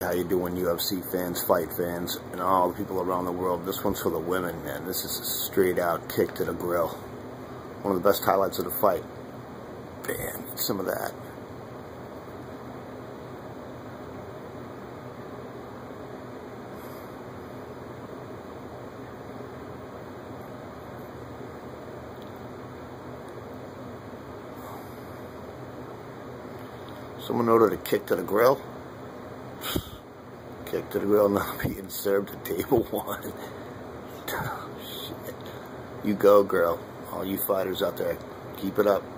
How you doing, UFC fans, fight fans, and all the people around the world? This one's for the women, man. This is a straight out kick to the grill. One of the best highlights of the fight. Bam, get some of that. Someone ordered a kick to the grill. Kick to the grill now being served at table one. Oh, shit. You go, girl. All you fighters out there, keep it up.